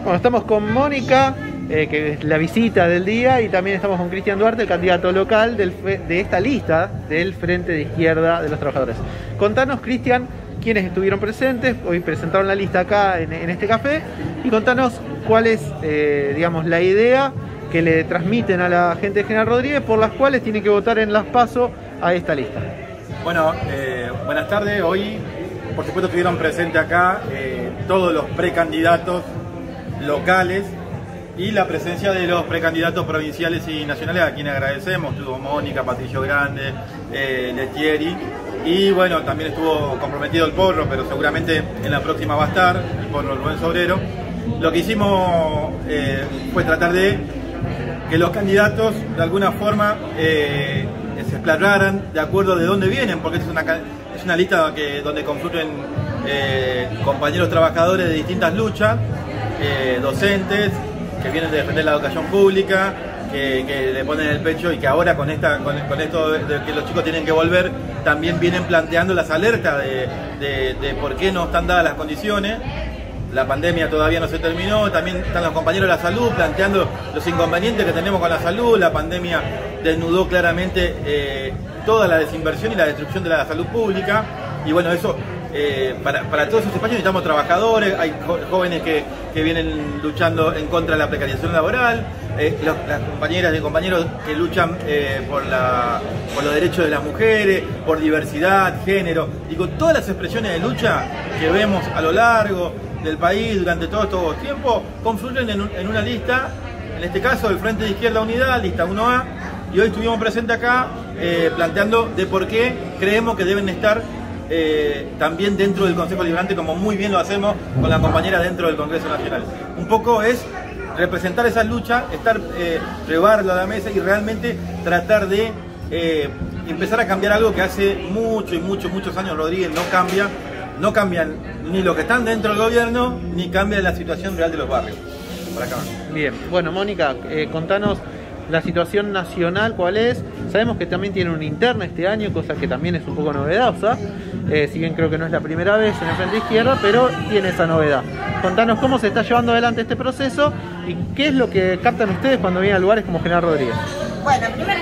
Bueno, estamos con Mónica, que es la visita del día, y también estamos con Cristian Duarte, el candidato local de esta lista del Frente de Izquierda de los Trabajadores. Contanos, Cristian, quiénes estuvieron presentes, hoy presentaron la lista acá en este café, y contanos cuál es, digamos, la idea que le transmiten a la gente de General Rodríguez por las cuales tienen que votar en las PASO a esta lista. Bueno, buenas tardes. Hoy, por supuesto, estuvieron presentes acá todos los precandidatos locales y la presencia de los precandidatos provinciales y nacionales, a quienes agradecemos. Estuvo Mónica, Patricio Grande, Letieri, y bueno, también estuvo comprometido el Porro, pero seguramente en la próxima va a estar el Porro Rubén Sobrero. Lo que hicimos fue tratar de que los candidatos de alguna forma se explayaran de acuerdo de dónde vienen, porque es una lista donde confluyen compañeros trabajadores de distintas luchas, docentes que vienen de defender la educación pública, que le ponen el pecho, y que ahora con esto de que los chicos tienen que volver, también vienen planteando las alertas de por qué no están dadas las condiciones. La pandemia todavía no se terminó, también están los compañeros de la salud planteando los inconvenientes que tenemos con la salud. La pandemia desnudó claramente toda la desinversión y la destrucción de la salud pública, y bueno, eso para todos esos espacios necesitamos trabajadores. Hay jóvenes que vienen luchando en contra de la precarización laboral, las compañeras y compañeros que luchan por los derechos de las mujeres, por diversidad, género, digo, todas las expresiones de lucha que vemos a lo largo del país durante todos estos tiempos confluyen en una lista, en este caso el Frente de Izquierda Unidad, lista 1A, y hoy estuvimos presentes acá planteando de por qué creemos que deben estar también dentro del Consejo Deliberante, como muy bien lo hacemos con la compañera dentro del Congreso Nacional. Un poco es representar esa lucha, llevarlo a la mesa y realmente tratar de empezar a cambiar algo que hace muchos años Rodríguez no cambian ni los que están dentro del gobierno, ni cambia la situación real de los barrios. Por acá. Bien, bueno, Mónica, contanos la situación nacional, ¿cuál es? Sabemos que también tiene una interna este año, cosa que también es un poco novedosa, si bien creo que no es la primera vez en el Frente Izquierda, pero tiene esa novedad. Contanos cómo se está llevando adelante este proceso y qué es lo que captan ustedes cuando vienen a lugares como General Rodríguez. Bueno, primero,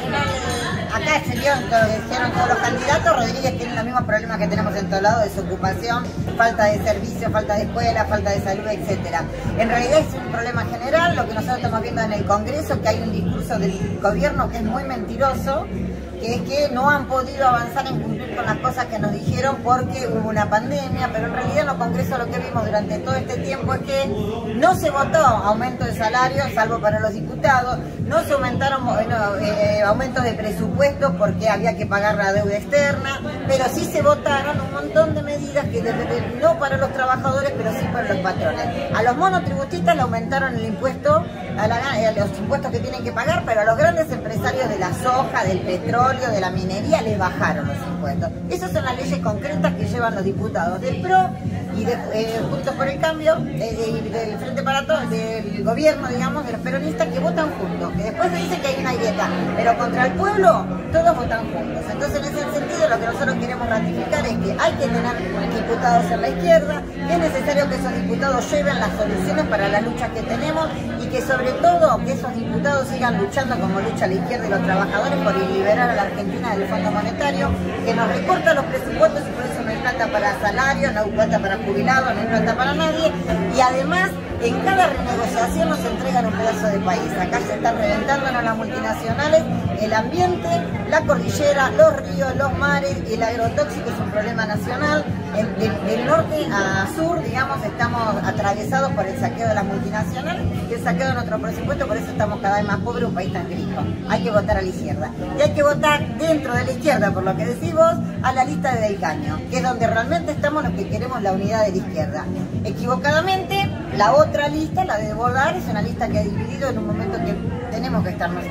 acá se vio lo que hicieron todos los candidatos. Rodríguez tiene los mismos problemas que tenemos en todos lados: desocupación, falta de servicios, falta de escuela, falta de salud, etc. En realidad es un problema general. Lo que nosotros estamos viendo en el Congreso, que hay un discurso del gobierno que es muy mentiroso, que es que no han podido avanzar en cumplir con las cosas que nos dijeron porque hubo una pandemia, pero en realidad en los congresos lo que vimos durante todo este tiempo es que no se votó aumento de salario, salvo para los diputados, no se aumentaron aumentos de presupuesto porque había que pagar la deuda externa, pero sí se votaron un montón de medidas que no para los trabajadores, pero sí para los patrones. A los monotributistas le aumentaron el impuesto, a los impuestos que tienen que pagar, pero a los grandes empresarios de la soja, del petróleo, de la minería, les bajaron los impuestos. Esas son las leyes concretas que llevan los diputados del PRO y de Juntos por el Cambio, del Frente para Todos, del gobierno, digamos, de los peronistas, que votan juntos, que después se dice que hay una grieta, pero contra el pueblo todos votan juntos. Entonces, en ese sentido, lo que nosotros queremos ratificar es que hay que tener diputados en la izquierda, que es necesario que esos diputados lleven las soluciones para las luchas que tenemos, y que sobre todo que esos diputados sigan luchando como lucha la izquierda y los trabajadores por liberar a la Argentina del Fondo Monetario, que nos recorta los presupuestos y por eso no hay plata para salarios, no hay plata para jubilados, no hay plata para nadie, y además en cada renegociación nos entregan un pedazo de país. Acá se están reventándonos las multinacionales, el ambiente, la cordillera, los ríos, los mares, y el agrotóxico es un problema nacional. Del norte a sur, digamos, estamos atravesados por el saqueo de las multinacionales y el saqueo de nuestro presupuesto, por eso estamos cada vez más pobres, un país tan rico. Hay que votar a la izquierda. Y hay que votar dentro de la izquierda, por lo que decís vos, a la lista de Del Caño, que es donde realmente estamos los que queremos la unidad de la izquierda. Equivocadamente, la otra lista, la de Volar, es una lista que ha dividido en un momento que tenemos que estarnos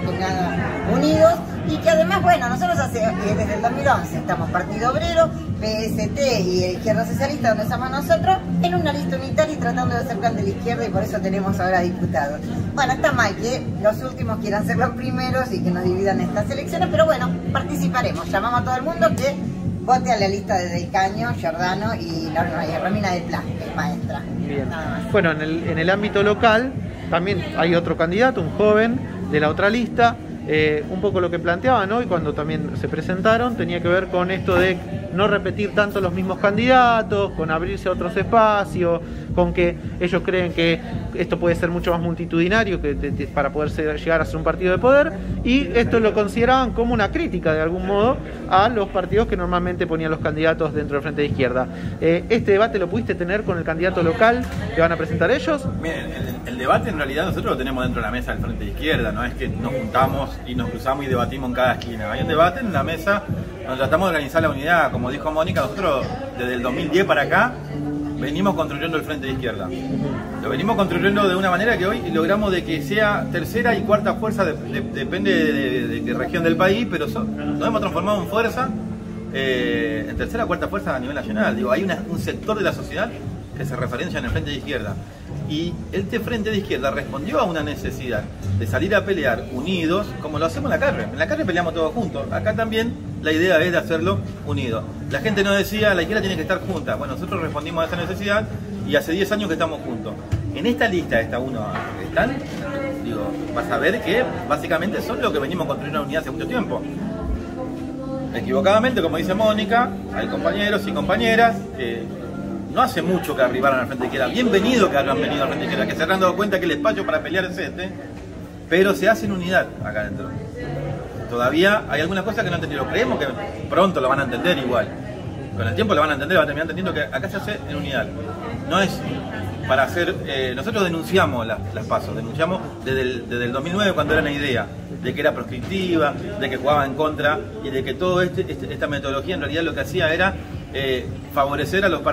unidos, y que además, bueno, nosotros desde el 2011 estamos Partido Obrero, PST y Izquierda Socialista, donde somos nosotros, en una lista unitaria y tratando de ser plan de la izquierda, y por eso tenemos ahora diputados. Bueno, está mal que los últimos quieran ser los primeros y que nos dividan estas elecciones, pero bueno, participaremos. Llamamos a todo el mundo que vote a la lista de Del Caño, Giordano y Romina del Plan, que es maestra. Bien. Nada más. Bueno, en el ámbito local también hay otro candidato, un joven de la otra lista. Un poco lo que planteaban hoy cuando también se presentaron tenía que ver con esto de no repetir tanto los mismos candidatos, con abrirse a otros espacios, con que ellos creen que esto puede ser mucho más multitudinario para poder llegar a ser un partido de poder, y esto lo consideraban como una crítica de algún modo a los partidos que normalmente ponían los candidatos dentro del Frente de Izquierda. ¿Este debate lo pudiste tener con el candidato local que van a presentar ellos? Miren, el debate en realidad nosotros lo tenemos dentro de la mesa del Frente de Izquierda, no es que nos juntamos y nos cruzamos y debatimos en cada esquina. Hay un debate en la mesa donde tratamos de organizar la unidad. Como dijo Mónica, nosotros desde el 2010 para acá venimos construyendo el Frente de Izquierda. Lo venimos construyendo de una manera que hoy logramos de que sea tercera y cuarta fuerza, depende de qué región del país, pero nos hemos transformado en fuerza, en tercera o cuarta fuerza a nivel nacional. Digo, hay un sector de la sociedad que se referencia en el Frente de Izquierda. Y este Frente de Izquierda respondió a una necesidad de salir a pelear unidos, como lo hacemos en la calle. En la calle peleamos todos juntos. Acá también la idea es de hacerlo unidos. La gente nos decía, la izquierda tiene que estar junta. Bueno, nosotros respondimos a esa necesidad y hace 10 años que estamos juntos. En esta lista, esta uno que están, digo, vas a ver que básicamente son lo que venimos construyendo una unidad hace mucho tiempo. Equivocadamente, como dice Mónica, hay compañeros y compañeras que no hace mucho que arribaron al Frente de Izquierda. Bienvenido que hayan venido al Frente de Izquierda, que se han dado cuenta que el espacio para pelear es este, pero se hace en unidad acá adentro. Todavía hay algunas cosas que no han entendido. Creemos que pronto lo van a entender igual. Con el tiempo lo van a entender, van a terminar entendiendo que acá se hace en unidad. No es para hacer... nosotros denunciamos las pasos, denunciamos desde el 2009 cuando era una idea de que era proscriptiva, de que jugaba en contra y de que toda esta metodología en realidad lo que hacía era favorecer a los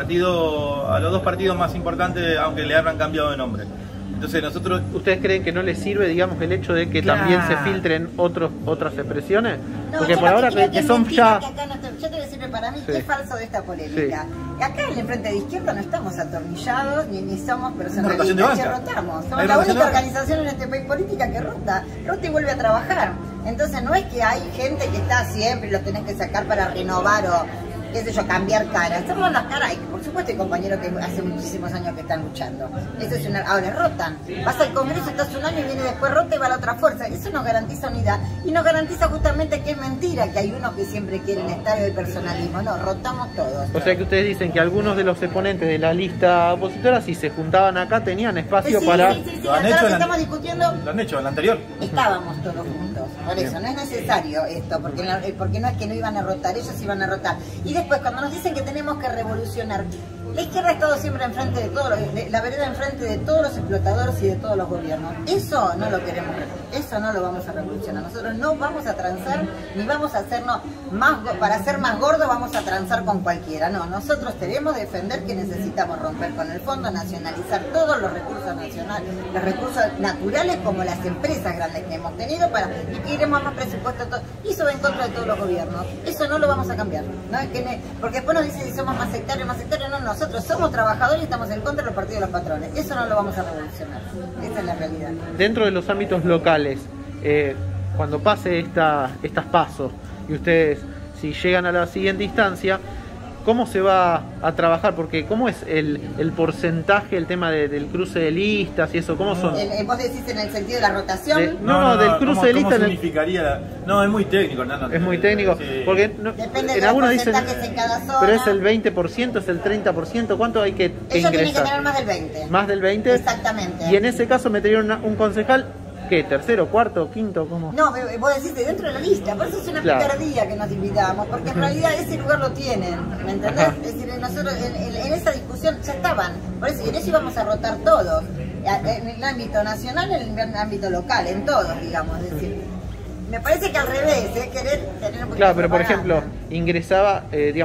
dos partidos más importantes, aunque le habrán cambiado de nombre. Entonces nosotros... ¿Ustedes creen que no les sirve, digamos, el hecho de que también se filtren otras expresiones? No, porque por ahora que son ya... Yo te voy a decir, para mí, Sí. que es falso de esta polémica. Sí. Acá en el Frente de Izquierda no estamos atornillados, ni somos personalistas, que rotamos. Somos la única organización en este país política que rota y vuelve a trabajar. Entonces no es que hay gente que está siempre y lo tenés que sacar para renovar o... qué sé yo, cambiar caras. Somos las caras, y por supuesto hay compañeros que hace muchísimos años que están luchando. Eso es ahora rotan. Vas al Congreso, estás un año y viene después rota y va a la otra fuerza. Eso nos garantiza unidad y nos garantiza justamente que es mentira, que hay unos que siempre quieren estar en el personalismo. No, rotamos todos. O sea que ustedes dicen que algunos de los exponentes de la lista opositora, si se juntaban acá, tenían espacio para... Sí, lo han hecho estamos discutiendo... Lo han hecho en la anterior. Estábamos todos juntos. Por eso, no es necesario esto, porque no es que no iban a rotar, ellos iban a rotar. Y después, cuando nos dicen que tenemos que revolucionar, la izquierda ha estado siempre enfrente de todos, la vereda enfrente de todos los explotadores y de todos los gobiernos. Eso no lo queremos, eso no lo vamos a revolucionar. Nosotros no vamos a transar, ni vamos a hacernos más, para ser más gordos vamos a transar con cualquiera. No, nosotros debemos defender que necesitamos romper con el fondo, nacionalizar todos los recursos nacionales, los recursos naturales como las empresas grandes que hemos tenido y queremos más presupuesto. Y eso va en contra de todos los gobiernos. Eso no lo vamos a cambiar. ¿No? Porque después nos dicen si somos más sectarios, no, nosotros somos trabajadores y estamos en contra de los partidos de los patrones. Eso no lo vamos a revolucionar. Esa es la realidad. Dentro de los ámbitos locales, cuando pase estas pasos y ustedes, si llegan a la siguiente instancia, ¿cómo se va a trabajar? Porque ¿cómo es el porcentaje, el tema del cruce de listas y eso? ¿Cómo son? ¿Vos decís en el sentido de la rotación? No, del cruce de listas. ¿Cómo significaría? No, es muy técnico. Es muy técnico. Sí. Porque depende en de algunos los dicen, en cada zona. pero es el 20%, es el 30%. ¿Cuánto hay que ingresar? Ellos tienen que tener más del 20. ¿Más del 20? Exactamente. Y en ese caso meterían un concejal... ¿Qué? ¿Tercero, cuarto, quinto? ¿Cómo? No, vos decís de dentro de la lista, por eso es una picardía que nos invitamos, porque en realidad ese lugar lo tienen, ¿me entendés? Es decir, nosotros en esa discusión ya estaban, por eso, y en eso íbamos a rotar todos, en el ámbito nacional, en el ámbito local, en todos, digamos, es decir. Me parece que al revés, querer tener un poquito. Claro, pero por ejemplo, ingresa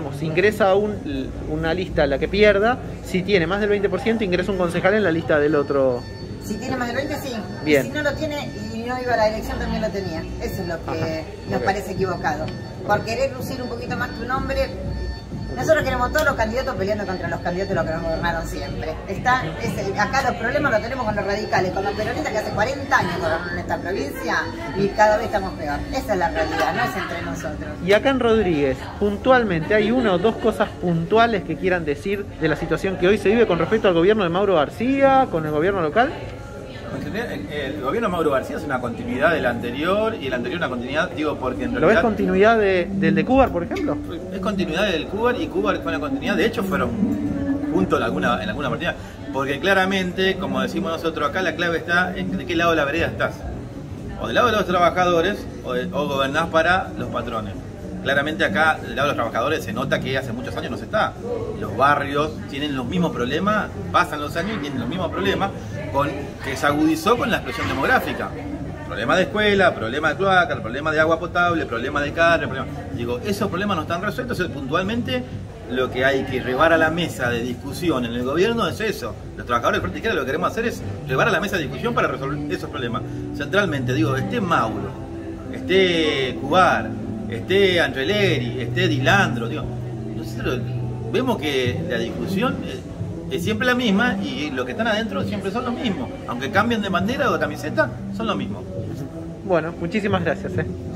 a una lista a la que pierda, si tiene más del 20%, ingresa un concejal en la lista del otro. Si tiene más del 20, sí. Bien. Y si no lo tiene y no iba a la elección, también lo tenía. Eso es lo que nos parece equivocado. Por querer lucir un poquito más tu nombre, Nosotros queremos todos los candidatos peleando contra los candidatos los que nos gobernaron siempre. Acá los problemas los tenemos con los radicales, con los peronistas que hace 40 años gobernan en esta provincia y cada vez estamos peor. Esa es la realidad, no es entre nosotros. Y acá en Rodríguez, puntualmente, ¿hay una o dos cosas puntuales que quieran decir de la situación que hoy se vive con respecto al gobierno de Mauro García, con el gobierno local? El gobierno de Mauro García es una continuidad del anterior y el anterior una continuidad, digo, porque en realidad... ¿Lo ves continuidad del de Cubar, por ejemplo? Es continuidad del Cubar y Cubar fue una continuidad, de hecho fueron juntos en alguna partida, porque claramente, como decimos nosotros acá, la clave está en de qué lado de la vereda estás. O del lado de los trabajadores o gobernás para los patrones. Claramente acá, del lado de los trabajadores, se nota que hace muchos años no se está. Los barrios tienen los mismos problemas, pasan los años y tienen los mismos problemas que se agudizó con la explosión demográfica. Problema de escuela, problema de cloaca, problema de agua potable, problema de carne, digo, esos problemas no están resueltos. Puntualmente lo que hay que llevar a la mesa de discusión en el gobierno es eso. Los trabajadores de Frente Izquierda lo que queremos hacer es llevar a la mesa de discusión para resolver esos problemas. Centralmente, digo, esté Mauro, esté Cubar, esté Andreleri, esté Dilandro, digo, nosotros vemos que la discusión es siempre la misma y los que están adentro siempre son los mismos. Aunque cambien de bandera o de camiseta, son los mismos. Bueno, muchísimas gracias.